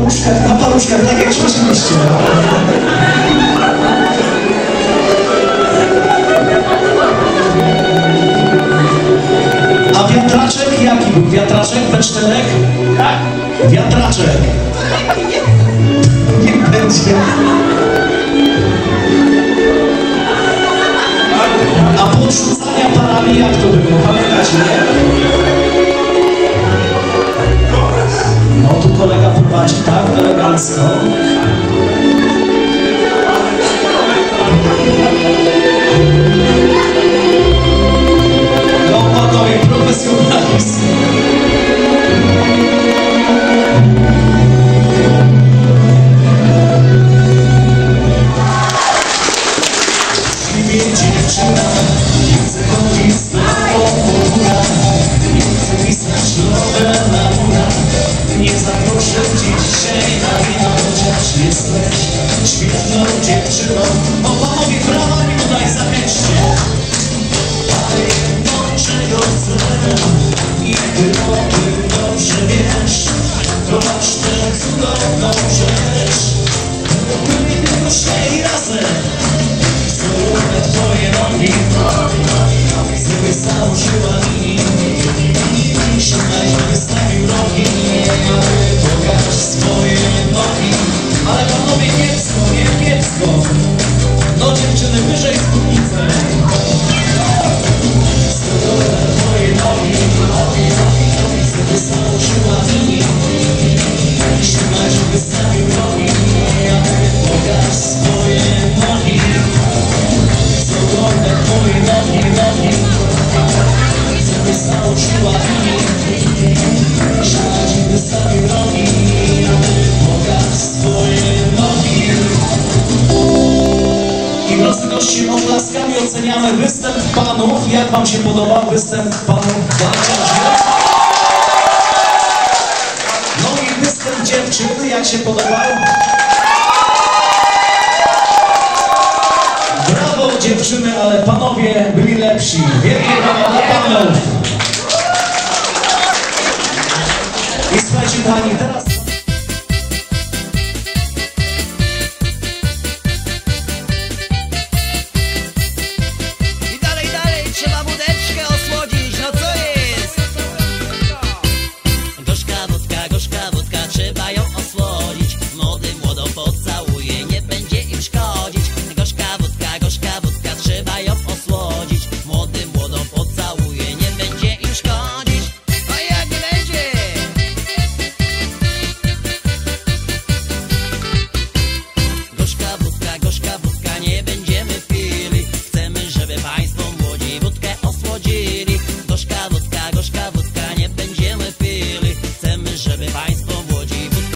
na paluszkach, tak jak ćwiczyliście. A wiatraczek jaki był? Wiatraczek, besztelek? Tak. Wiatraczek. Nie będzie. A podrzucania parami jak to było? Pamiętacie, nie? No tu kolega prowadzi tak elegancko. No panowie, profesjonalizm. Dziewczyna, nie chcę chodzić z tobą po górach, nie chcę pisać nowe na murach, nie zaproszę cię dzisiaj na wino, chociaż jesteś świetną dziewczyną. O panowie, brawa mi tutaj zachęćcie. Ale jedno, czego chcę, i tylko ty dobrze wiesz, to masz tę cudowną rzecz. My tylko szli razem. Cudowne twoje nogi, żeby założyła mi, szukaj, wystawił rogi, pokaż swoje nogi. Ale panowie, kiepsko, nie kiepsko. No dziewczyny, wyżej spódnicę. Cudowne twoje nogi, żeby założyła mi, szukaj, wystawił rogi, pokaż swoje nogi. Cudowne twoje nogi, żeby założyła mi, szukaj, wystawił rogi, pokaż swoje nogi. I drodzy goście, oklaskami oceniamy występ panów. Jak wam się podobał występ panów? No i występ dziewczyny, jak się podobał? Brawo dziewczyny, ale panowie byli lepsi. Wielkie brawa dla panów. I słuchajcie, kochani, teraz